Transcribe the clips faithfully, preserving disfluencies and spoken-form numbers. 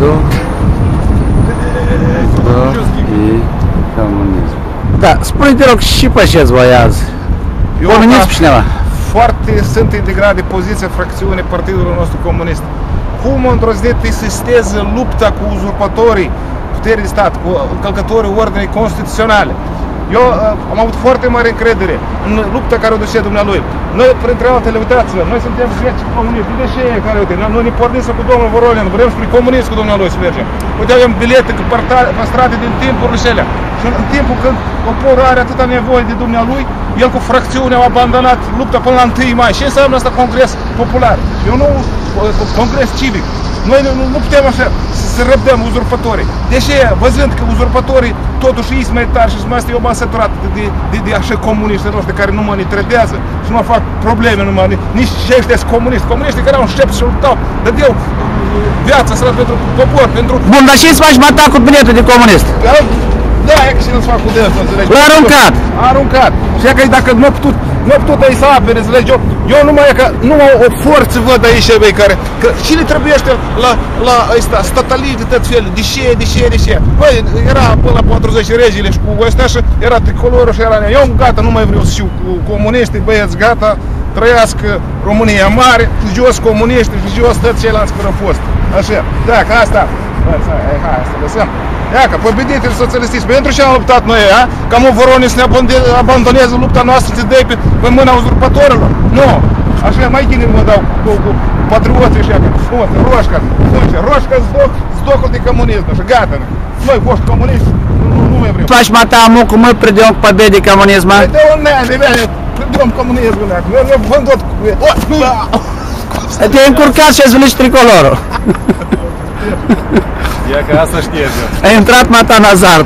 Partidul și Comunism. Da, spune te rog și pe ce voiază. Comunism și cineva. Foarte sunt integrat de poziția fracțiunii Partidului nostru comunist. Cum îndrăznit insisteze lupta cu uzurpatorii puterii de stat, cu încălcătorii ordinii constituționale. Eu uh, am avut foarte mare încredere în lupta care o duce dumnealui. Noi, printre altele, uitați-vă, noi suntem greci comuniști, de ce care, uite, noi ne pornim să cu domnul Voronin, vrem spre comunism cu dumnealui să mergem. Uite, avem bilete păstrate din timpurile acelea. Și în timpul când poporul are atâta nevoie de dumnealui, el cu fracțiunea a abandonat lupta până la întâi mai. Ce înseamnă asta congres popular? Eu nu congres civic. Noi nu, nu putem așa să, să răbdăm uzurpătorii. Deși, văzând că uzurpătorii totuși îi mai tari și mai eu m-am săturat de, de, de, de așa comuniști noștri care nu mă ne trădează și nu mă fac probleme, nu mă, nici și ăștia sunt comuniști. Comuniștii care au înșept și luptau, dădeau viața să pentru popor, pentru... Bun, dar ce-ți faci mata cu biletul de comunist? Da, e că și nu-ți fac cu dânsul, înțelegi? L-a aruncat! A aruncat. Și e că dacă nu a putut, nu a putut aici să apere, înțelegi? Eu, eu numai e că nu o forță văd aici, băi, care, că și le trebuiește la, la ăsta, statalism de tot felul, de ce, de ce, de ce. Băi, era până la patruzeci regile și cu ăsta și era tricolorul și era... Eu gata, nu mai vreau să știu cu comuniștii, băieți, gata, trăiască România mare, și jos comuniști, și jos toți ceilalți care au fost. Așa, da, că asta... Hai, hai, asta lăsăm. Ia că, победители socialistiți, pentru ce am luptat noi, a? Ca mă Voronin să ne abandoneze lupta noastră, să dai pe, pe mâna uzurpătorilor? Nu! Așa mai gine mă dau cu, cu patrioții și aia, cum ăsta, roșca, roșca zdok, zdocul de comunism, și gata. Noi, foști comuniști, nu, nu mai vrem. Faci mata mucu, mă prediom cu победе коммунизма? Prediom, ne, rебята, prediom comunismul, ne, ne vândut cu... Te-ai încurcat și ați venit tricolorul. Ia că asta știe. Ai intrat mata în azart.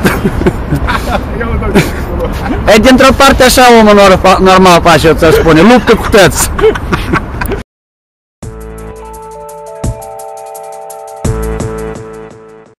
E dintr-o parte așa omul normal face, ți-aș spune, luptă cu tăți.